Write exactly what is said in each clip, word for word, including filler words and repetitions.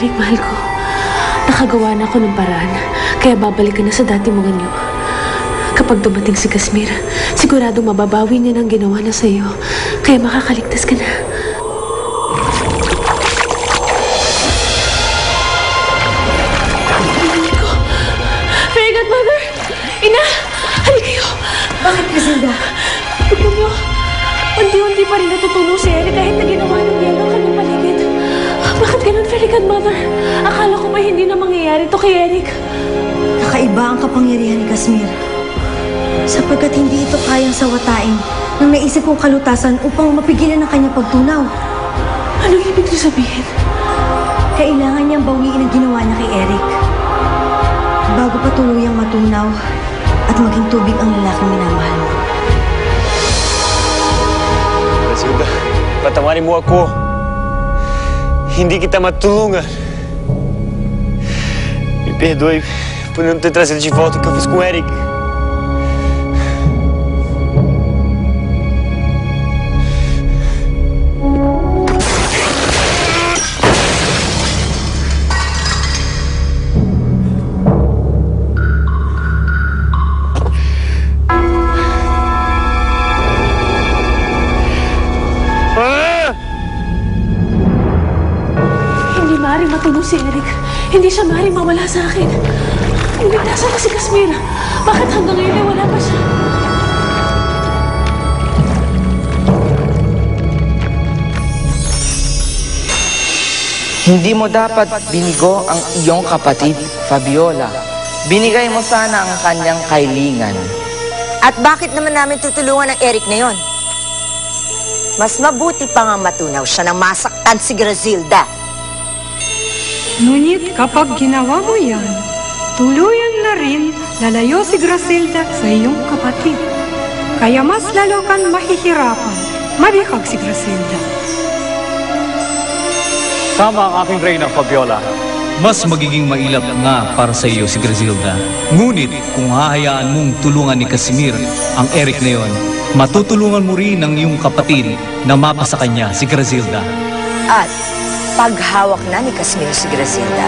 Eric, mahal ko. Nakagawa na ako ng paraan, kaya babalik ka na sa dati mong anyo. Kapag dumating si Kasmir, siguradong mababawi niya ng ginawa na sa'yo, kaya makakaligtas ka na. Fairy Godmother! Ina! Halika kayo! Bakit, Griselda? Tignan niyo, unti-unti pa rin natutulong si Eric kahit na ginawa ng yelo ang kanyang paligid. Bakit ganun, Fairy Godmother? Akala ko ba hindi na mangyayari to kay Eric? Kakaiba ang kapangyarihan ni Kasmir. Sapagkat hindi ito kayang sawatain ng naisip kong kalutasan upang mapigilan ang kanyang pagtunaw. Anong ibig niyo sabihin? Kailangan niyang bawiin ang ginawa niya kay Eric bago pa tuluyang matunaw at maging tubig ang lalaking minamahal mo. Griselda, patawarin mo ako. Hindi kita matulungan. Me perdoe por não ter trazido de volta o que eu fiz com o Eric. Matulong si Eric. Hindi siya maaaring mawala sa akin. Hindi, nasa na si Kasmir? Bakit hanggang ngayon ay wala pa siya? Hindi mo dapat binigo ang iyong kapatid, Fabiola. Binigay mo sana ang kanyang kailingan. At bakit naman namin tutulungan ang Eric na yon? Mas mabuti pa nga matunaw siya nang masaktan si Griselda. Ngunit kapag ginawa mo yan, tuluyan na rin lalayo si Griselda sa iyong kapatid. Kaya mas lalo kang mahihirapan mabihag si Griselda. Tama ang aking reyna, Fabiola. Mas magiging mailap nga para sa iyo si Griselda. Ngunit kung hahayaan mong tulungan ni Kasmir ang Eric na yon, matutulungan mo rin ang iyong kapatid na mapasa kanya si Griselda. At paghawak na ni Kasmir si Griselda,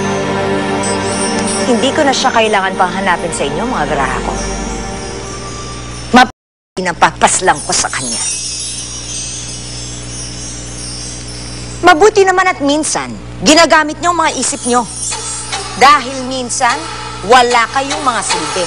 hindi ko na siya kailangan pang hanapin sa inyo, mga garaha ko. Mapapaslang ko sa kanya. Mabuti naman at minsan, ginagamit niyo ang mga isip niyo. Dahil minsan, wala kayong mga silbi.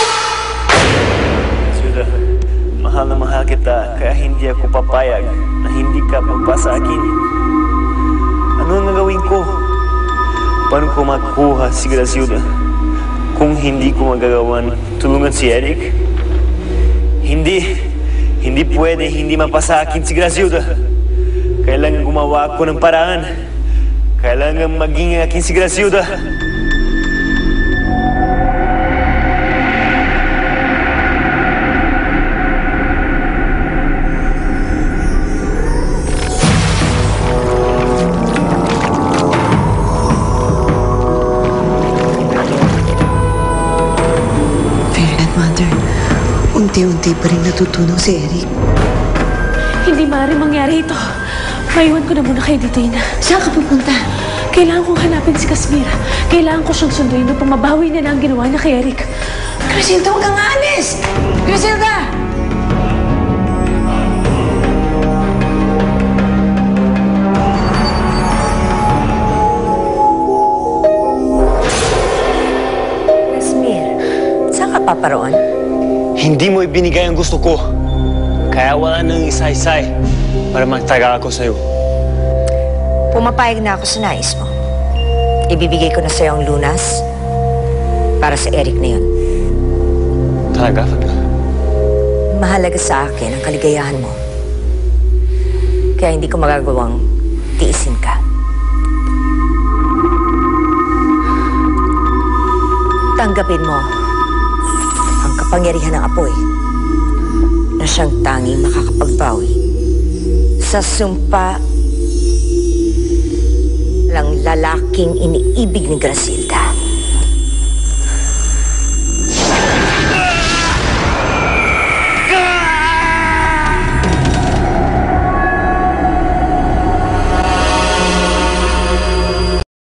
Suda, mahal na mahal kita, kaya hindi ako papayag na hindi ka magpasa akin. Ano ang gagawin ko? Paano ko makuha si Griselda kung hindi ko magagawan tulungan si Eric? Hindi. Hindi pwede hindi mapasa akin si Griselda. Kailangan gumawa ako ng paraan. Kailangan maging akin si Griselda. Unti-unti pa rin natutunaw si Eric. Hindi maaaring mangyari ito. Maiwan ko na muna kayo dito, Ina. Saan ka pupunta? Kailangan kong hanapin si Kasmir. Kailangan ko siyang sunduin upang mabawi niya na ang ginawa niya kay Eric. Griselda, huwag kang aalis! Griselda! Kasmir, saan ka paparoon? Hindi mo ibinigay ang gusto ko. Kaya wala nang isa-isay para magtagal ako sa'yo. Pumapayag na ako sa nais mo. Ibibigay ko na sa'yo ang lunas para sa Eric na yun. Talaga, Fabiola? Mahalaga sa akin ang kaligayahan mo. Kaya hindi ko magagawang tiisin ka. Tanggapin mo ang kapangyarihan ng apoy na siyang tanging makakapagbawi sa sumpa lang lalaking iniibig ni Griselda.